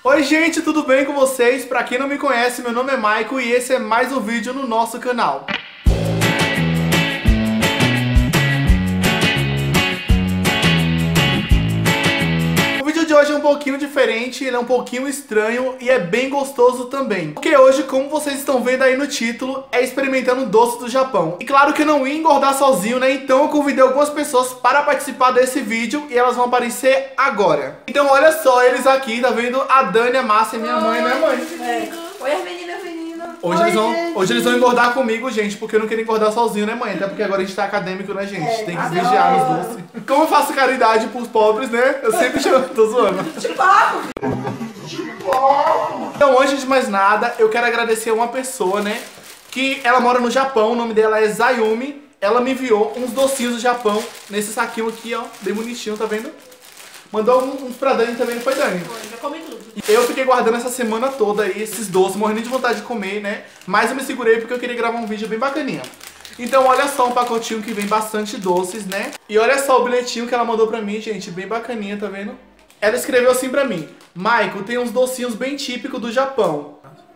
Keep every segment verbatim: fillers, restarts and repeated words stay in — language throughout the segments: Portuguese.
Oi gente, tudo bem com vocês? Pra quem não me conhece, meu nome é Maico e esse é mais um vídeo no nosso canal. O vídeo de hoje é um pouquinho diferente, ele é um pouquinho estranho e é bem gostoso também. Porque hoje, como vocês estão vendo aí no título, é experimentando doce do Japão. E claro que eu não ia engordar sozinho, né? Então eu convidei algumas pessoas para participar desse vídeo e elas vão aparecer agora. Então olha só eles aqui, tá vendo? A Dani, a Márcia e minha Oi, mãe, né mãe? É. Oi as meninas, menina. Hoje, Oi, eles vão, gente. hoje eles vão engordar comigo, gente, porque eu não queria engordar sozinho, né, mãe? Até porque agora a gente tá acadêmico, né, gente? É, Tem que adoro. vigiar nos doces. Como eu faço caridade pros pobres, né? Eu sempre chamo, tô zoando. Tipo, Então, antes de mais nada, eu quero agradecer a uma pessoa, né? Que ela mora no Japão, o nome dela é Zayumi. Ela me enviou uns docinhos do Japão nesse saquinho aqui, ó, bem bonitinho, tá vendo? Mandou uns pra Dani também, não foi, Dani? Foi, já comi tudo. Eu fiquei guardando essa semana toda aí esses doces, morrendo de vontade de comer, né? Mas eu me segurei porque eu queria gravar um vídeo bem bacaninha. Então olha só um pacotinho que vem bastante doces, né? E olha só o bilhetinho que ela mandou pra mim, gente, bem bacaninha, tá vendo? Ela escreveu assim pra mim: Maico, tem uns docinhos bem típicos do Japão.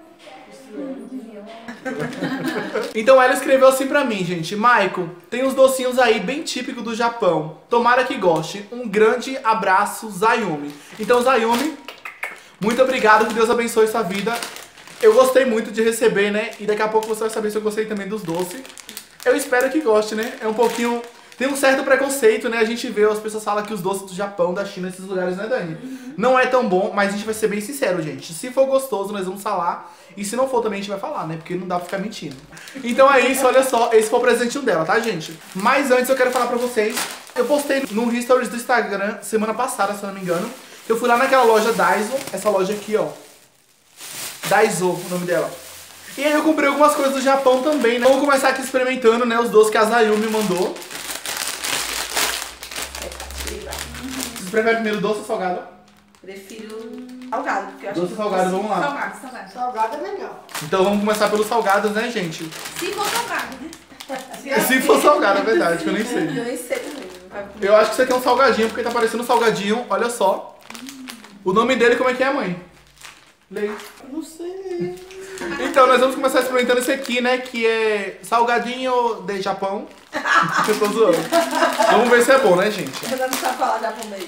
Então ela escreveu assim pra mim, gente: Maico, tem uns docinhos aí bem típicos do Japão. Tomara que goste. Um grande abraço, Zayumi. Então, Zayumi, muito obrigado, que Deus abençoe sua vida. Eu gostei muito de receber, né? E daqui a pouco você vai saber se eu gostei também dos doces. Eu espero que goste, né? É um pouquinho... Tem um certo preconceito, né? A gente vê, as pessoas falam que os doces do Japão, da China, esses lugares, né, Dani? Uhum. Não é tão bom, mas a gente vai ser bem sincero, gente. Se for gostoso, nós vamos falar. E se não for, também a gente vai falar, né? Porque não dá pra ficar mentindo. Então é isso, olha só. Esse foi o presentinho dela, tá, gente? Mas antes eu quero falar pra vocês. Eu postei no Stories do Instagram semana passada, se eu não me engano. Eu fui lá naquela loja Daiso. Essa loja aqui, ó. Daiso, o nome dela. E aí eu comprei algumas coisas do Japão também, né? Vamos começar aqui experimentando, né? Os doces que a Zayumi mandou. Vocês preferem primeiro doce ou salgado? Prefiro salgado, porque eu acho Doce que... salgado, vamos lá. Salgado, salgado. Salgado é melhor. Então vamos começar pelos salgados, né, gente? Se for salgado, né? Se for salgado, é verdade, que eu nem sei. Eu nem sei também. Eu acho que isso aqui é um salgadinho, porque tá parecendo um salgadinho, olha só. O nome dele, como é que é, mãe? Leia. Eu não sei. Então, nós vamos começar experimentando esse aqui, né, que é salgadinho de Japão. Eu tô zoando. Vamos ver se é bom, né, gente? Eu não sabe falar japonês.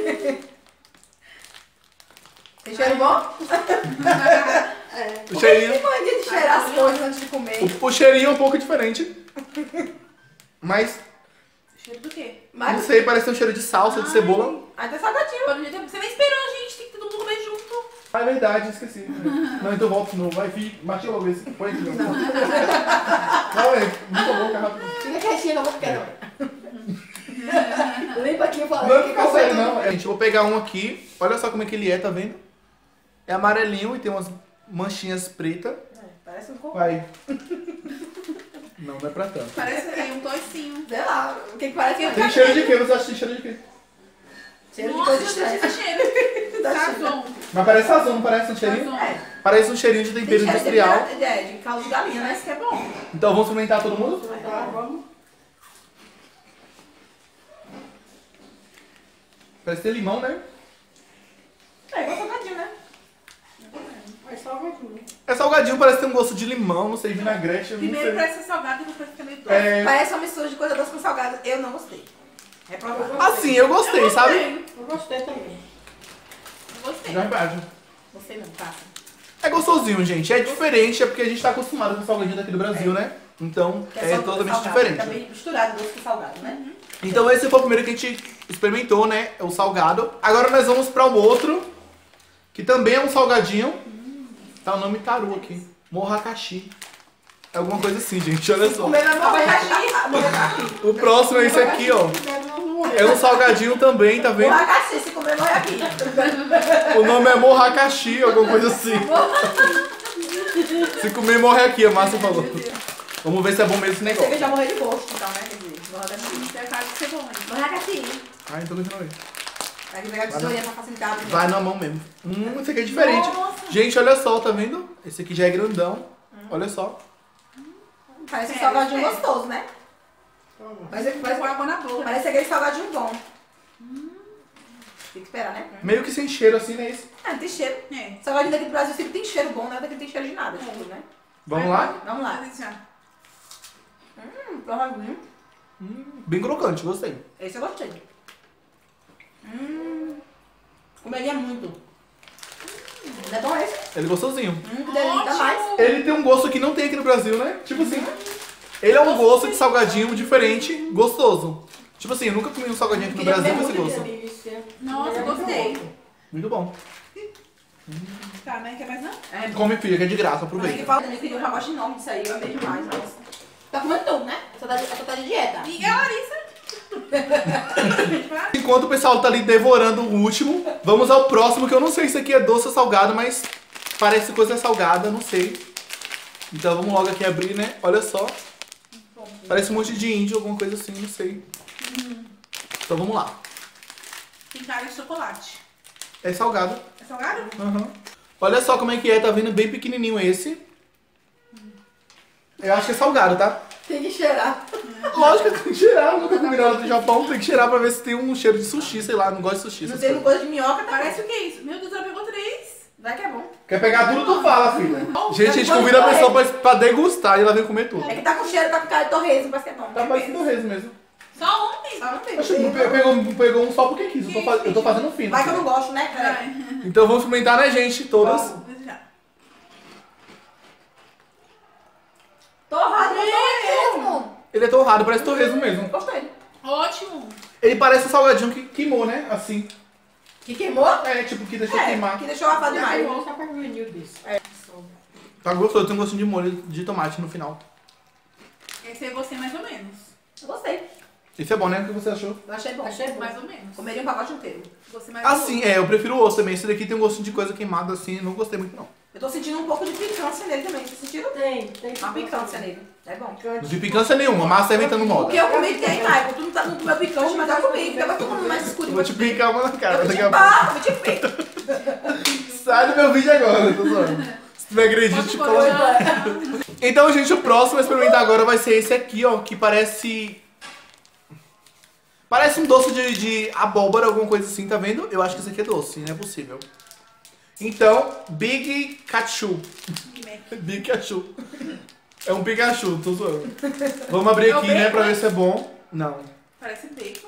Tem cheiro bom? É. O cheirinho... Tem mania de cheirar as coisas antes de comer. O, o cheirinho é um pouco diferente. Mas, Cheiro do quê? não sei, parece um cheiro de salsa, de cebola. Ai, tá salgadinho. Você nem esperou a gente, tem que todo mundo comer junto. Ah, é verdade, esqueci. Não, então volta de novo. Vai, filho, bate logo esse. Põe aqui, não. Não, é muito bom, cara. Fica quietinha, não vou ficar não. Limpa aqui e fala. Não fica sério, não. Gente, eu vou pegar um aqui. Olha só como é que ele é, tá vendo? É amarelinho e tem umas manchinhas pretas. É, parece um cocô. Vai. Não, não é pra tanto. Parece que tem um toicinho. Sei lá, o que que parece que Tem cheiro de quê? Você acha que tem cheiro de quê? cheiro de coisa estranha. cheiro. Sazon. Mas parece sazon, não parece um cheirinho? É. Parece um cheirinho de tempero Tem cheiro industrial. de, é, de caldo de galinha, né? Isso que é bom. Então vamos experimentar todo mundo? Tá, vamos. Parece ter limão, né? É igual salgadinho, né? É salgadinho. É salgadinho, parece ter um gosto de limão, não sei, vinagrete, eu não Primeiro sei. parece salgado e depois fica meio doce. É... Parece uma mistura de coisa doce com salgado. Eu não gostei. É provável. Assim, eu gostei, Eu sabe? gostei. Eu gostei também. Eu gostei. De verdade. Gostei não, passa. É gostosinho, gente. É diferente, é porque a gente tá acostumado com o salgadinho daqui do Brasil, né? Então, Que é só totalmente salgado. diferente. Tá bem misturado doce com salgado, né? Uhum. Então esse foi o primeiro que a gente experimentou, né? O salgado. Agora nós vamos para o outro, que também é um salgadinho. Tá o nome Taru aqui. Morakashi. É alguma coisa assim, gente. Olha só. Comer na morracaxi. O próximo é esse aqui, ó. É um salgadinho também, tá vendo? Morracaxi, se comer morre aqui. O nome é Morakashi, alguma coisa assim. Se comer, morre aqui, a Márcia falou. Vamos ver se é bom mesmo esse Você negócio. que já morreu de gosto, então, né? Quer dizer, morracaxi. Tem a cara de ser bom, hein? Morracaxi. Ai, então continua aí. Vai pegar a tesourinha pra facilitar. Né? Vai na mão mesmo. Hum, esse aqui é diferente. Nossa. Gente, olha só, tá vendo? Esse aqui já é grandão. Olha só. Parece um É, salgadinho é. gostoso, né? Mas é que Vai parece, pôr água na boca. parece aquele salgadinho bom. Tem que esperar, né? Meio que sem cheiro assim, né? Esse. Ah, não tem cheiro. É. Salgadinho daqui do Brasil sempre tem cheiro bom, né? Daqui não tem cheiro de nada, tipo, né? Vamos lá? Vamos lá. Vamos já. Hum, torradinho. Hum, bem crocante, gostei. Esse eu gostei. Hum, comeria muito. Hum, não é bom esse? Ele é gostosinho. Hum, que delícia, ainda mais. Ótimo. Ele tem um gosto que não tem aqui no Brasil, né? Tipo assim, ele é um gosto de salgadinho diferente, gostoso. Tipo assim, eu nunca comi um salgadinho aqui no Queria Brasil ver com esse muito gosto. delícia. Nossa, Queria muito gostei. bom. Muito bom. Tá, né? Quer mais não? É, Come, filha, que é de graça, Mas que aproveita. fala também que eu já gosto enorme disso aí, eu amei demais, nossa. Tá comendo tudo, né? Você tá, você tá de dieta. E a Larissa? Enquanto o pessoal tá ali devorando o último, vamos ao próximo, que eu não sei se aqui é doce ou salgado, mas parece coisa salgada, não sei. Então vamos logo aqui abrir, né? Olha só. Parece um monte de índio, alguma coisa assim, não sei. Então vamos lá. Tem cara de chocolate. É salgado. É salgado? Uhum. Olha só como é que é, tá vendo bem pequenininho esse. Eu acho que é salgado, tá? Tem que cheirar. Lógico que tem que cheirar, nunca comi nada do Japão, tem que cheirar pra ver se tem um cheiro de sushi, sei lá, não gosto de sushi. Não essas tem coisas. coisa de minhoca, tá? Parece o que é isso? Meu Deus, ela pegou três. Vai que é bom. Quer pegar tudo, tu fala, filha. Bom, Gente, a gente convida a pessoa pra, pra degustar e ela vem comer tudo. É que tá com cheiro, tá com cara de torresmo, parece que é bom. Tá parecendo reis mesmo. Só um tem. Ah, não tem. Acho que pe- pegou, pegou um só porque quis, eu tô, faz- eu tô fazendo fino. Vai que eu não gosto, né? Peraí. Vai. Então vamos experimentar, né, gente? Todas. Vamos. Vamos já. Torrado, é torresmo. Ele é torrado, parece torresmo mesmo. Gostei. Ótimo. Ele parece um salgadinho que queimou, né? Assim. Que queimou? É, tipo, que deixou É, queimar. que deixou lavado demais. Só pra menino desse. Tá gostoso, tem um gostinho de molho de tomate no final. Esse eu gostei mais ou menos. Eu gostei. Esse é bom, né? O que você achou? Eu achei bom. Achei bom. Mais ou menos. Comeria um pacote inteiro. Gostei mais ou Assim, é, eu prefiro o osso também. Esse daqui tem um gostinho de coisa queimada assim, não gostei muito não. Eu tô sentindo um pouco de picância nele também. Vocês sentiram? Tem, tem Uma picância nele. É bom. Não de picância nenhuma, massa é inventando O moda. que eu comi tem, Michael. Tu não, tá, não comeu picante, mas eu comi. Fica todo mundo mais escuro. Eu vou te picar uma na cara Eu vou daqui te a pouco. pá, eu vou te picar. Sai do meu vídeo agora, tô zoando. Se tu me agredir, menos. te Pode coloco. pôr. Então, gente, o próximo a experimentar agora vai ser esse aqui, ó, que parece... Parece um doce de, de abóbora, alguma coisa assim, tá vendo? Eu acho que esse aqui é doce, não é possível. Então, Big Kachu. Big Kachu. É um Pikachu, tô zoando. Vamos abrir É o aqui, né, bacon, pra né? ver se é bom. Não. Parece bacon.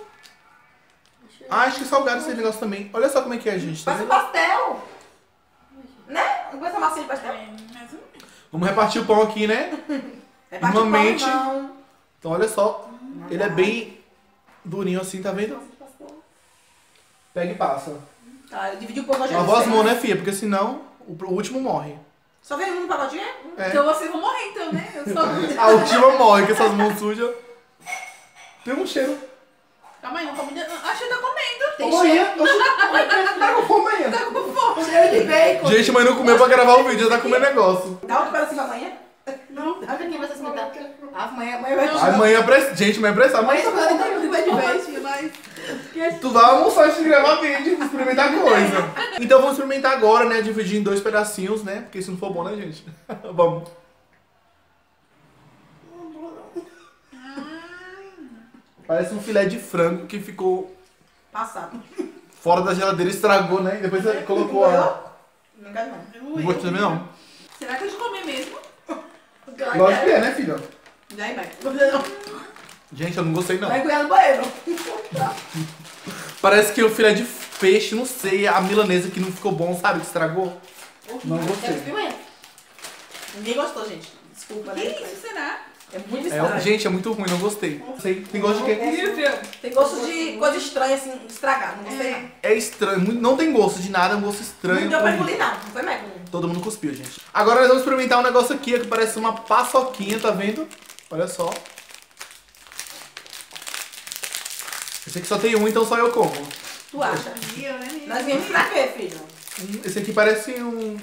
Ah, acho que é salgado esse negócio também. Olha só como é que é, gente. Tá Parece um vendo? pastel. Né? Não parece uma massinha de pastel? É, mais ou menos. Vamos repartir o pão aqui, né? É parte de Normalmente- pão, não. Então, olha só. Ele é bem durinho assim, tá vendo? Pega e passa. Tá, eu dividi o pão hoje. Lavou as mãos, né, filha? Porque senão o o último morre. Só veio um no pacotinho? É. Então vocês vão morrer então, né? Eu sou... A última morre, com essas mãos sujas. Tem um cheiro. Calma aí, não comi... Acho que tá comendo. Tem Ô, cheiro. mãe, tá com fome ainda. Tá com fome. Cheiro de bacon. Gente, mãe não comeu pra gravar o vídeo, já tá comendo negócio. Dá outro pedacinho pra amanhã. Não. Olha aqui, vocês me dão. Ah, amanhã, amanhã vai Ai, mãe é pressa. Gente, mãe é pressa. Mãe, Amanhã eu vou dar Não vai de vez, mas... tu vai almoçar antes de gravar vídeo, experimentar coisa. Então vamos experimentar agora, né? Dividir em dois pedacinhos, né? Porque se não for bom, né, gente? Vamos. Parece um filé de frango que ficou passado. fora da geladeira, estragou, né? E depois você colocou a... Não quero não. Não gostei também, não. Será que é de comer mesmo? Lógico que é, né, filha? Já aí, vai. Não precisa não. Gente, eu não gostei, não. Vai cuidar no banheiro. Parece que o filé de peixe, não sei, a milanesa que não ficou bom, sabe? Que estragou. Não Tem gostei. pimenta. Ninguém gostou, gente. Desculpa, Que né? isso, será? É muito É, estranho. gente, é muito ruim, não gostei. Sei, tem gosto de quê? Tem gosto de coisa estranha, assim, estragada. Não gostei, não. É estranho, muito- não tem gosto de nada, é um gosto estranho. Não deu pra horrível. engolir, não. Não foi mesmo. Todo mundo cuspiu, gente. Agora nós vamos experimentar um negócio aqui, ó, que parece uma paçoquinha, tá vendo? Olha só. Esse aqui só tem um, então só eu como. Tu acha? E eu, né, menina? Nós viemos pra quê, filho? Hum, Esse aqui parece um...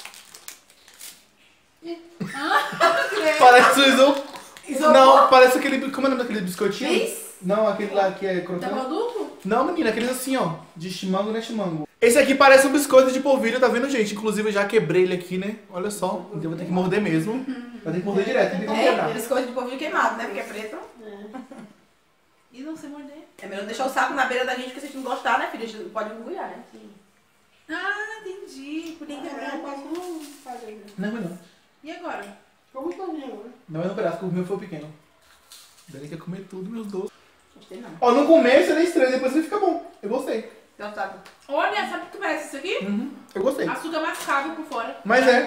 Credo. Parece um isopor. Isopor? Não, parece aquele... Como é o nome daquele biscoitinho? Bis? Não, aquele lá que é Tá crocante. bom duplo? Não, menina, aqueles assim, ó. De chimango, né, chimango. Esse aqui parece um biscoito de polvilho, tá vendo, gente? Inclusive, eu já quebrei ele aqui, né? Olha só. Então, eu vou ter que morder mesmo. Vai ter que morder direto, não tem como É, quebrar. eles coisam de polvilho queimado, né? Porque é preto. E não se morder. É melhor deixar o saco na beira da gente, porque se a gente não gostar, né, filha? A gente pode engulhar, né? Ah, entendi. Por dentro é branco. Não, não, não. E agora? Vamos fazer agora. Não é no pedaço, que o meu foi pequeno. Dani quer comer tudo, meus doces. Gostei não. Ó, no começo ele é estranho, depois ele fica bom. Eu gostei. Então tá. Olha, sabe o que parece isso aqui? Uhum, eu gostei. Açúcar mascavo por fora. Mas é.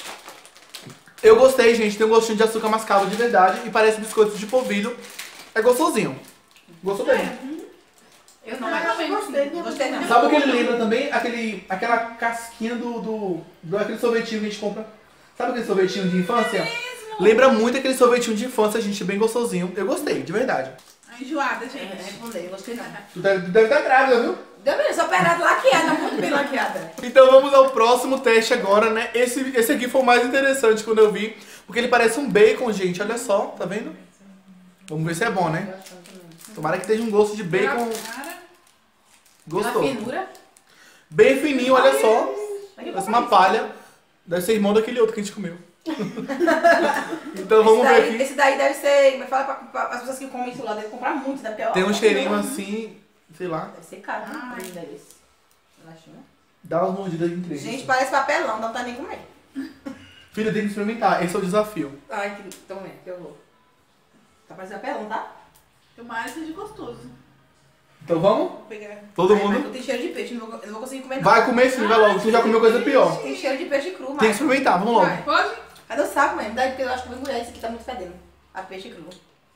Eu gostei, gente. Tem um gostinho de açúcar mascavo de verdade e parece biscoito de polvilho. É gostosinho. Gostou bem. Eu não, Ah, mas eu também gostei, sim. gostei não. Sabe o que ele lembra também? Aquele, aquela casquinha do, do, do aquele sorvetinho que a gente compra. Sabe aquele sorvetinho de infância? Lembra muito aquele sorvetinho de infância, gente, bem gostosinho. Eu gostei, de verdade. A enjoada, É, gente. respondei, eu gostei não. Tu deve, tu deve estar grávida, viu? Deu bem, só perna laqueada, muito bem laqueada. Então vamos ao próximo teste agora, né? Esse, esse aqui foi o mais interessante quando eu vi. Porque ele parece um bacon, gente. Olha só, tá vendo? Vamos ver se é bom, né? Tomara que esteja um gosto de bacon Cara, Pela gostoso. finura. Bem fininho, olha só. Mas Parece uma palha. Deve ser irmão daquele outro que a gente comeu. Então vamos esse ver daí, aqui. Esse daí deve ser, como é que fala, pra, pra, as pessoas que comem isso lá devem comprar muito, né? Porque, ó, Tem um ó, cheirinho ó, assim, sei lá. Deve ser caro, né? Ai. Um desse. Relaxa, né? Dá umas mordidas em três. Gente, parece papelão, não tá nem comendo. Filha, tem que experimentar. Esse é o desafio. Ai, que então é, que eu vou. Tá parecendo papelão, tá? tomara que seja gostoso. Então vamos? Vou pegar. Todo Ai, mas mundo? eu tenho cheiro de peixe, não vou, eu não vou conseguir comer não. Vai comer sim, vai logo. Tu já comeu coisa pior. Tem cheiro de peixe cru, Tem que mas. experimentar, vamos logo. Vai, pode? Cadê o saco, mãe? Dá aí, porque eu acho que eu vou engolhar esse aqui, tá muito fedendo. A peixe cru.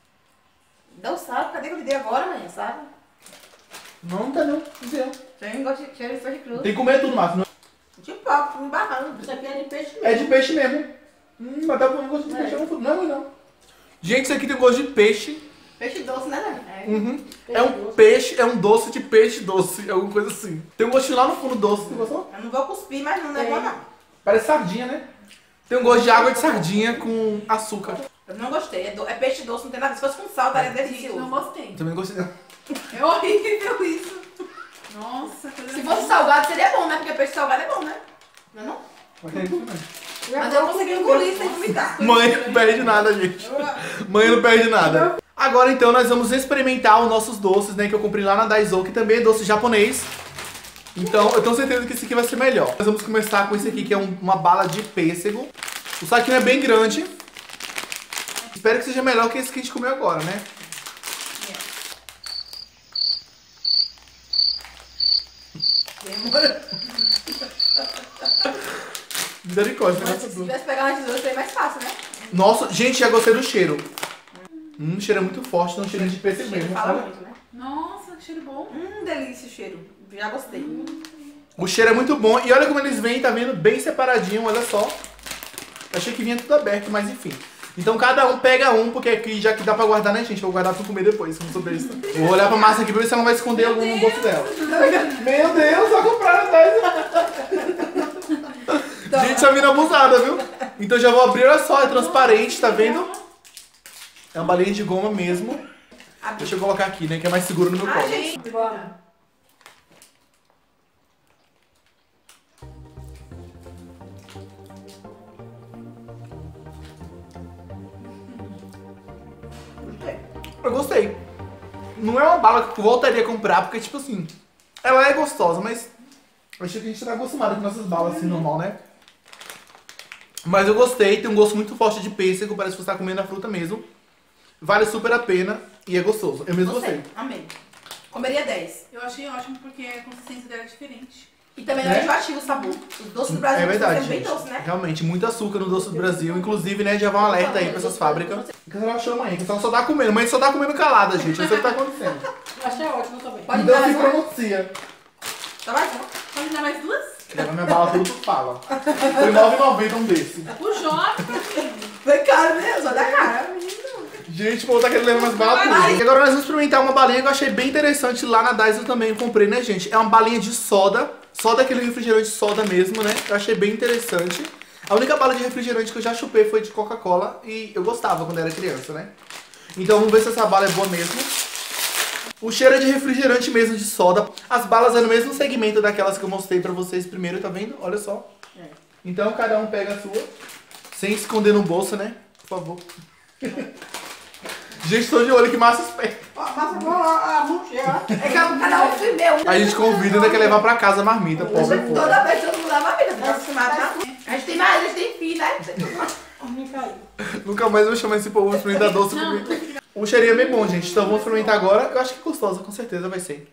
Dá o saco, cadê que eu lhe dei agora, mãe? Sabe? Não, não tá não. Não sei não. Cheiro de gosto de- cheiro de peixe cru. Tem que comer tudo, Márcio. Não- Tipo pau, me barrando. Isso aqui é de peixe mesmo. É de peixe mesmo. Hum, mas tá com gosto de É. peixe. Não, não, não. Gente, isso aqui tem gosto de peixe. Peixe doce, né, Dani? É. Uhum. É um peixe, é um doce de peixe doce. Alguma coisa assim. Tem um gostinho lá no fundo doce. Você gostou? Eu não vou cuspir, mas não é bom não. Parece sardinha, né? Tem um gosto de água de sardinha com açúcar. Eu não gostei. É, do- é peixe doce, não tem nada. Se fosse com sal, estaria Gente, delicioso. não gostei. Também não gostei não. É horrível isso. Nossa, coisa Se fosse salgado, seria bom, né? Porque peixe salgado é bom, né? Não é não? Mas é isso mesmo. Mas eu não consegui engolir sem vomitar. Mãe não perde nada, gente. Mãe não perde nada. Agora então nós vamos experimentar os nossos doces, né? Que eu comprei lá na Daiso, que também é doce japonês. Então eu tenho certeza que esse aqui vai ser melhor. Nós vamos começar com esse aqui, que é um- uma bala de pêssego. O saquinho é bem grande. Espero que seja melhor que esse que a gente comeu agora, né? Misericórdia, né? Se tivesse pegado uma tesoura, seria mais fácil, né? Nossa, gente, já gostei do cheiro. Hum, o cheiro é muito forte, não cheiro de pêssego O cheiro mesmo, fala sabe? muito, né? Nossa, que cheiro bom. Hum, delícia o cheiro. Já gostei. O cheiro é muito bom. E olha como eles vêm, tá vendo? Bem separadinho, olha só. Achei que vinha tudo aberto, mas enfim. Então cada um pega um, porque aqui já que dá pra guardar, né, gente? Vou guardar pra comer depois, não sou besta. Vou olhar pra massa aqui pra ver se ela não vai esconder algum no bolso dela. Meu Deus, só compraram atrás. Gente, essa mina abusada, viu? Então já vou abrir, olha só, é transparente, tá vendo? É uma balinha de goma mesmo. Deixa eu colocar aqui, né, que é mais seguro no meu Ai, colo. gente. Bora. Eu gostei. Não é uma bala que eu voltaria a comprar, porque, tipo assim, ela é gostosa, mas eu achei que a gente tá acostumado com nossas balas assim, normal, né? Mas eu gostei, tem um gosto muito forte de pêssego, parece que você tá comendo a fruta mesmo. Vale super a pena e é gostoso. Eu mesmo gostei. Gostei. Amei. Comeria dez. Eu achei ótimo porque a consistência dela é diferente. E também não Né? é enjoativo o sabor. Os doces do Brasil É verdade, são bem gente. doces, né? Realmente, muito açúcar no doce do Brasil. Inclusive, né, já vai um alerta aí pra essas fábricas. O que você achou, mãe? Que ela só tá comendo. Mãe só tá comendo calada, gente. Eu sei o que tá acontecendo. Eu achei ótimo também. Pode Então dar se mais uma? pronuncia. Tá mais uma? Pode dar mais duas? Leva minha bala tudo por fala. Foi nove e noventa um desse. O Jota, Foi caro, né? Só da cara. Gente, vou botar querendo levar mais bala tudo. E agora nós vamos experimentar uma balinha que eu achei bem interessante lá na Daiso também. Eu comprei, né, gente? É uma balinha de soda. Só daquele refrigerante soda mesmo, né? Eu achei bem interessante. A única bala de refrigerante que eu já chupei foi de Coca-Cola. E eu gostava quando era criança, né? Então vamos ver se essa bala é boa mesmo. O cheiro é de refrigerante mesmo, de soda. As balas é no mesmo segmento daquelas que eu mostrei pra vocês primeiro, tá vendo? Olha só. É. Então cada um pega a sua. Sem esconder no bolso, né? Por favor. Gente, tô de olho que massa esperta. Ó, massa boa, a murcha, ó. É que cada um filmeu. A gente convida, ainda quer levar pra casa a marmita, pobre povo. Toda vez todo mundo leva a vida, pra se matar. A gente tem mais, a gente tem filho, né? Nunca mais vou chamar esse povo pra experimentar doce comigo. O cheirinho é bem bom, gente. Então vamos experimentar agora. Eu acho que é gostosa, com certeza vai ser.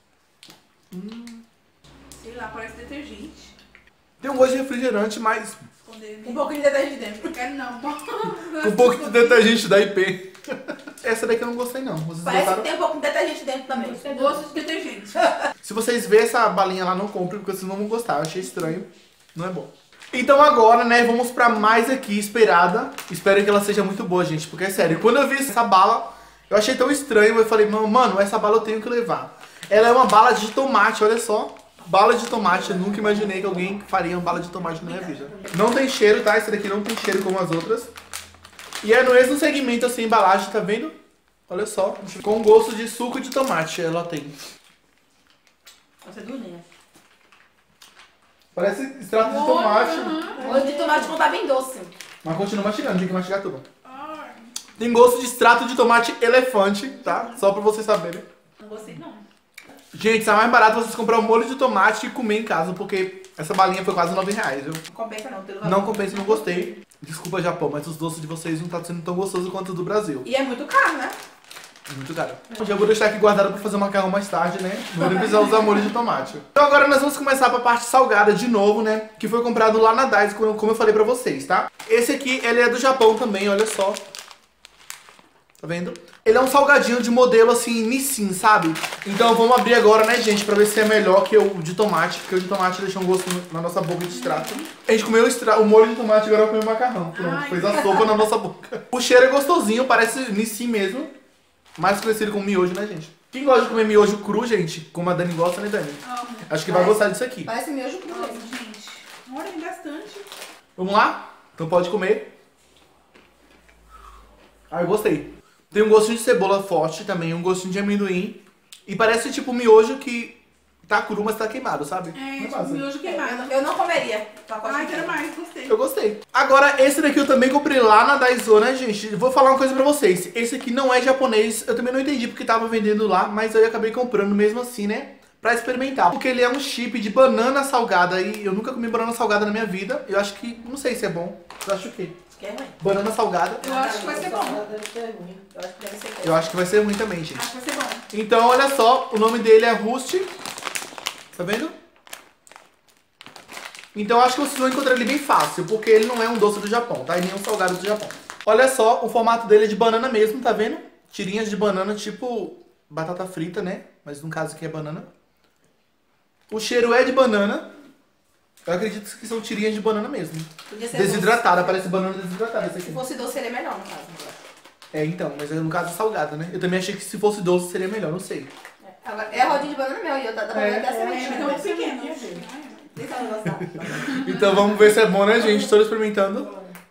Hum. Sei lá, parece detergente. Tem um gosto de refrigerante, mas Um pouquinho de detergente dentro. Não quero não. um pouco de detergente da I P. Essa daqui eu não gostei não. Vocês Parece que gostaram? tem um pouco de detergente dentro também. Gosto de detergente. Se vocês verem essa balinha lá, não comprem, porque vocês não vão gostar. Eu achei estranho. Não é bom. Então agora, né, vamos pra mais aqui, esperada. Espero que ela seja muito boa, gente, porque é sério. Quando eu vi essa bala, eu achei tão estranho. Eu falei, mano, essa bala eu tenho que levar. Ela é uma bala de tomate, olha só. Bala de tomate, eu nunca imaginei que alguém faria uma bala de tomate na minha vida. Não tem cheiro, tá? Essa daqui não tem cheiro como as outras. E é no mesmo segmento, assim, embalagem, tá vendo? Olha só. Com gosto de suco de tomate, ela tem. Você é durinha. Parece extrato de tomate. O de tomate não tá bem doce. Mas continua mastigando, tem que mastigar tudo. Tem gosto de extrato de tomate elefante, tá? Só pra vocês saberem. Não gostei não. Gente, tá mais barato vocês comprar um molho de tomate e comer em casa, porque essa balinha foi quase nove reais, viu? Não compensa não. Pelo Não compensa, não gostei. Desculpa, Japão, mas os doces de vocês não tá sendo tão gostoso quanto os do Brasil. E é muito caro, né? Muito caro. Já vou deixar aqui guardado pra fazer macarrão mais tarde, né? Não vou precisar usar molho de tomate. Então agora nós vamos começar pra parte salgada de novo, né? Que foi comprado lá na Daiso, como eu falei pra vocês, tá? Esse aqui, ele é do Japão também, olha só. Tá vendo? Ele é um salgadinho de modelo assim, Nissin, sabe? Então vamos abrir agora, né, gente? Pra ver se é melhor que o de tomate. Porque o de tomate deixa um gosto na nossa boca de extrato. A gente comeu o, extra... o molho de tomate, agora vai comer o macarrão. Pronto, Ai, fez a sopa na nossa boca. O cheiro é gostosinho, parece Nissin mesmo. Mais conhecido como miojo, né, gente? Quem gosta de comer miojo cru, gente, como a Dani gosta, né, Dani? Amo. Acho que vai gostar disso aqui. Parece miojo cru Nossa, mesmo. gente. Olha, tem bastante. Vamos lá? Então pode comer. Ah, eu gostei. Tem um gostinho de cebola forte também, um gostinho de amendoim. E parece tipo miojo que tá cru, mas tá queimado, sabe? É, Não tipo passa. miojo Eu queimado. não, eu não comeria. Ai, quero mais, gostei. Eu gostei. Agora, esse daqui eu também comprei lá na Daiso, né, gente? Vou falar uma coisa pra vocês. Esse aqui não é japonês. Eu também não entendi porque tava vendendo lá, mas eu acabei comprando mesmo assim, né? Pra experimentar. Porque ele é um chip de banana salgada. E eu nunca comi banana salgada na minha vida. Eu acho que... Não sei se é bom. Eu acho o quê? Que é ruim. Banana salgada. Eu acho que vai ser bom. Deve ser ruim. Eu acho que deve ser bom. Eu acho que vai ser ruim também, gente. Acho que vai ser bom. Então, olha só. O nome dele é Rust. Tá vendo? Então, eu acho que vocês vão encontrar ele bem fácil. Porque ele não é um doce do Japão, tá? E nem um salgado do Japão. Olha só. O formato dele é de banana mesmo, tá vendo? Tirinhas de banana, tipo batata frita, né? Mas no caso aqui é banana. O cheiro é de banana. Eu acredito que são tirinhas de banana mesmo. Podia ser Desidratada, parece banana desidratada esse doce. Se aqui. fosse doce, seria melhor, no caso. eu acho. É, então, mas no caso é salgada, né? Eu também achei que se fosse doce seria melhor, não sei. É, agora, é a rodinha de banana meu e eu da da banana É. da É, sementinha. então é pequeno. Deixa eu gostar. Então vamos ver se é bom, né, gente? Estou experimentando.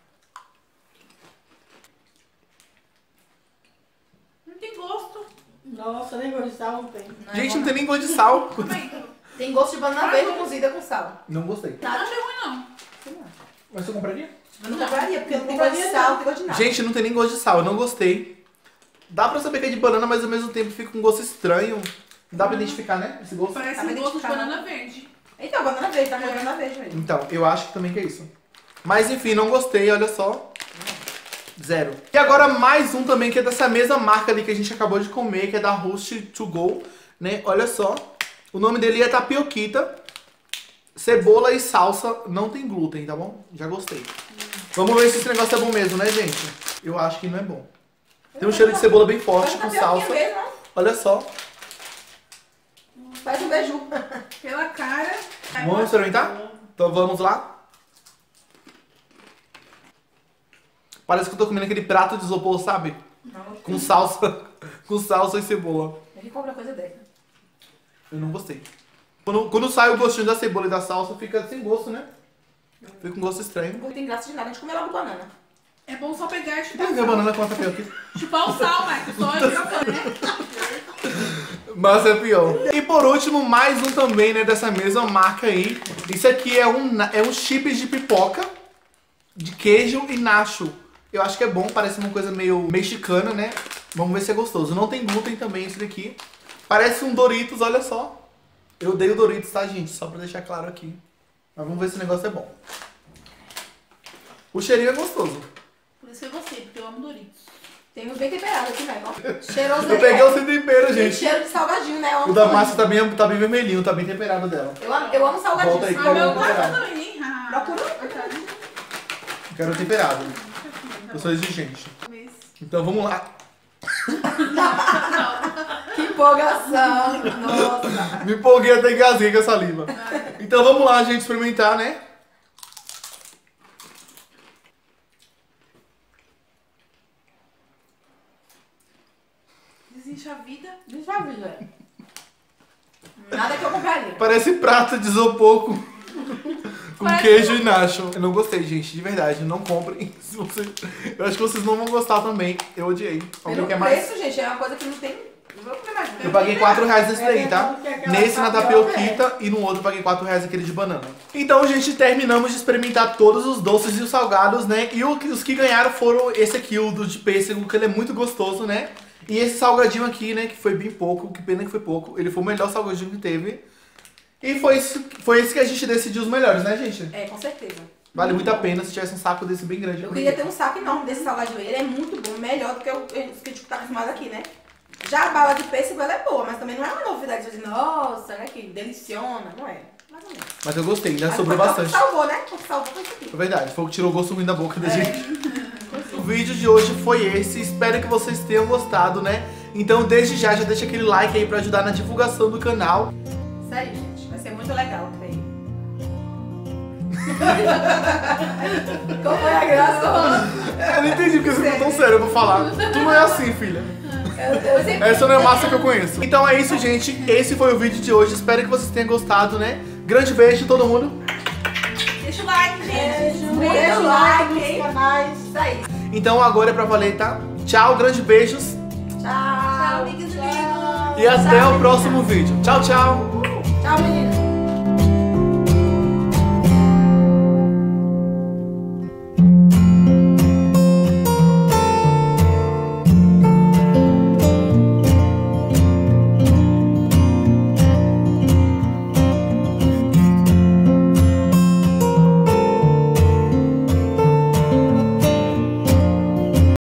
Não tem gosto. Nossa, nem gosto de sal não tem. Não é Gente, bom, não tem nem gosto de sal. Calma aí. Tem gosto de banana verde cozida com sal. Não gostei. Não achei ruim, não. Mas você compraria? Eu não compraria, porque não tem Não gosto de compraria, sal, não tem gosto de nada. Gente, não tem nem gosto de sal, eu não gostei. Dá pra saber que é de banana, mas ao mesmo tempo fica com um gosto estranho. Dá pra identificar, né? Esse gosto. Parece Tá me um gosto de identificando. banana verde. Então, banana verde, tá com banana verde mesmo. Então, eu acho que também que é isso. Mas enfim, não gostei, olha só. Zero. E agora mais um também que é dessa mesma marca ali que a gente acabou de comer, que é da Rust to Go, né? Olha só. O nome dele é tapioquita. Cebola e salsa, não tem glúten, tá bom? Já gostei. Vamos ver se esse negócio é bom mesmo, né, gente? Eu acho que não é bom. Tem um cheiro de cebola bem forte, com Parece salsa. tapioquinha mesmo, né? Olha só. Parece um beiju. Pela cara. Vamos experimentar? Então vamos lá. Parece que eu tô comendo aquele prato de isopor, sabe? Não, Com salsa, com salsa e cebola. ele compra coisa dele. Eu não gostei. Quando, quando sai o gostinho da cebola e da salsa, fica sem gosto, né? Fica com gosto estranho. Não tem graça de nada, a gente come logo banana. É bom só pegar e Tem chupar que ver a banana com a tapioca. Chupar o sal, Marcos. Só jogar, né? Mas é pior. E por último, mais um também, né, dessa mesma marca aí. Isso aqui é um, é um chips de pipoca, de queijo e nacho. Eu acho que é bom, parece uma coisa meio mexicana, né? Vamos ver se é gostoso. Não tem glúten também esse daqui. Parece um Doritos, olha só. Eu odeio Doritos, tá, gente? Só pra deixar claro aqui. Mas vamos ver se o negócio é bom. O cheirinho é gostoso. Por isso que eu gostei, porque eu amo Doritos. Tem uns bem temperados aqui, né? Ó. Cheiroso. Eu peguei o sem tempero, Tem gente. cheiro de salgadinho, né? Eu amo O da salgadinho. massa tá bem, tá bem vermelhinho, tá bem temperado dela. Eu amo, eu amo salgadinho. Volta aí, Ah, Qual meu é o gosto temperado? também, hein? Ah, Procura. tá. Eu quero temperado. Eu sou exigente. Talvez. Então vamos lá. Que empolgação. Nossa. Me empolguei até engasguei com a saliva. Então vamos lá, gente, experimentar, né? Desincha a vida. Deixa eu ver, velho. Nada que eu compraria. Parece prato de isopor com, com Parece queijo e nacho. Eu não gostei, gente, de verdade. Não comprem. Se você... Eu acho que vocês não vão gostar também. Eu odiei. Alguém Pelo quer mais? preço, gente, é uma coisa que não tem... Não vou comer mais. Eu paguei quatro reais nesse daí, tá? É aquela Nesse na tapioca, tapioquita e no outro eu paguei quatro reais aquele de banana. Então, gente, terminamos de experimentar todos os doces e os salgados, né? E o- os que ganharam foram esse aqui, o do de pêssego, que ele é muito gostoso, né? E esse salgadinho aqui, né, que foi bem pouco, que pena que foi pouco. Ele foi o melhor salgadinho que teve. E foi esse, foi esse que a gente decidiu os melhores, né, gente? É, com certeza. Vale muito a pena se tivesse um saco desse bem grande. Eu queria ter um saco enorme desse salgadinho. Ele é muito bom, melhor do que o- os que a gente tá acostumado aqui, né? Já a bala de pêssego, ela é boa, mas também não é uma novidade. Você diz, nossa, né, que deliciona. Não é, mais ou menos. Mas eu gostei, ainda Mas sobrou foi o bastante. que salvou, né? O que salvou foi isso aqui. É verdade, foi o que tirou o gosto ruim da boca da É. gente. O vídeo de hoje foi esse, espero que vocês tenham gostado, né? Então desde já, já deixa aquele like aí pra ajudar na divulgação do canal. Isso aí, gente. Vai ser muito legal. Peraí. Qual foi a graça? É, eu não entendi porque você ficou tão sério pra falar. Tu não é assim, filha. Eu, eu sempre... Essa não é a massa que eu conheço. Então é isso, gente. Esse foi o vídeo de hoje. Espero que vocês tenham gostado, né? Grande beijo, todo mundo. Deixa o like, gente. Beijo, Beijo, beijo, like. like, canais. Isso aí. Então agora é pra valer, tá? Tchau, grande beijos. Tchau. Tchau, amigos e amigos. E até o próximo vídeo. Tchau, tchau. Tchau, meninas.